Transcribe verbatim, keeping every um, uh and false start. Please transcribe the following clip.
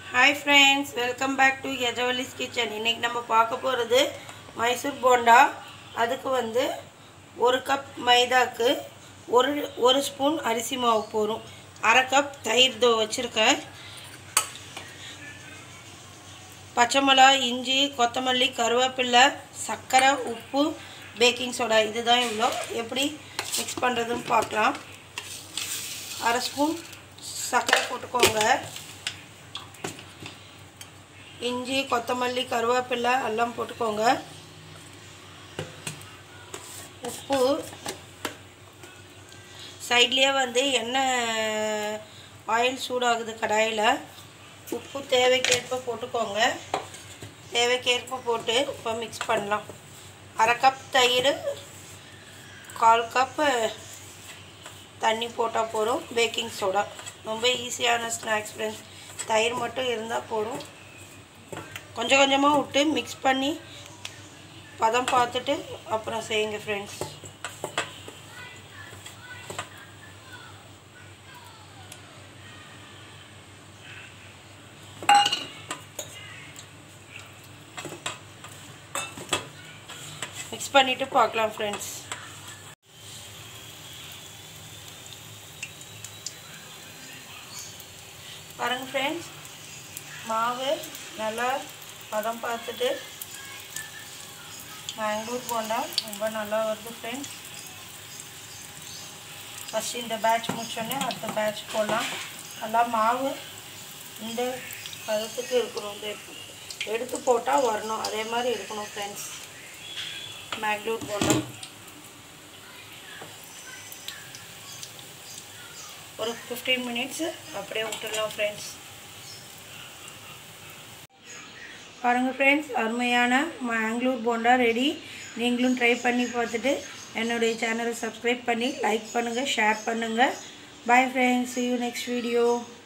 Hi friends, welcome back to Yajavali's Kitchen. இன்னைக்கு நம்ம பார்க்க போறது மைசூர் போண்டா. அதுக்கு வந்து ஒரு கப் மைதாக்கு ஒரு ஒரு ஸ்பூன் அரிசி மாவு போறோம். அரை கப் தயிர் தோ வச்சிருக்கேன். பச்சை மிளகாய், இஞ்சி, கொத்தமல்லி, கருவேப்பிலை, சர்க்கரை, உப்பு, பேக்கிங் சோடா இதுதான் இவ்வளோ. எப்படி மிக்ஸ் பண்றதுன்னு பார்க்கலாம். அரை ஸ்பூன் சர்க்கரை போட்டுக்கோங்க. இஞ்சி, கொத்தமல்லி, கருவேப்பிலை எல்லாம் போட்டுக்கோங்க. உப்பு சைட்லேயே வந்து எண்ணெய் ஆயில் சூடாகுது கடாயில். உப்பு தேவைக்கேற்ப போட்டுக்கோங்க. தேவைக்கேற்ப போட்டு இப்போ மிக்ஸ் பண்ணலாம். அரை கப் தயிர், கால் கப் தண்ணி போட்டால் போதும். பேக்கிங் சோடா ரொம்ப ஈஸியான ஸ்நாக்ஸ் ஃப்ரெண்ட்ஸ். தயிர் மட்டும் இருந்தால் போதும். கொஞ்சம் கொஞ்சமாக விட்டு மிக்ஸ் பண்ணி பதம் பார்த்துட்டு அப்புறம் செய்யுங்க ஃப்ரெண்ட்ஸ். மிக்ஸ் பண்ணிவிட்டு பார்க்கலாம் ஃப்ரெண்ட்ஸ். பாருங்கள் ஃப்ரெண்ட்ஸ், மாவு நல்லா பதம் பார்த்துட்டு மேங்களூர் போண்டா ரொம்ப நல்லா வருது ஃப்ரெண்ட்ஸ். ஃபஸ்ட்டு இந்த பேட்ச் முடிச்சோடனே அடுத்த பேட்ச் போடலாம். நல்லா மாவு இந்த பதத்துக்கு இருக்கணும். இந்த எடுத்து போட்டால் வரணும், அதே மாதிரி இருக்கணும் ஃப்ரெண்ட்ஸ். மேங்களூர் போண்டா ஒரு ஃபிஃப்டீன் மினிட்ஸு அப்படியே விட்டுடலாம் ஃப்ரெண்ட்ஸ். பாருங்கள் ஃப்ரெண்ட்ஸ், அருமையான மேங்களூர் போண்டா ரெடி. நீங்களும் ட்ரை பண்ணி பார்த்துட்டு என்னுடைய சேனலை சப்ஸ்கிரைப் பண்ணி லைக் பண்ணுங்கள், ஷேர் பண்ணுங்கள். Bye friends, see you next video.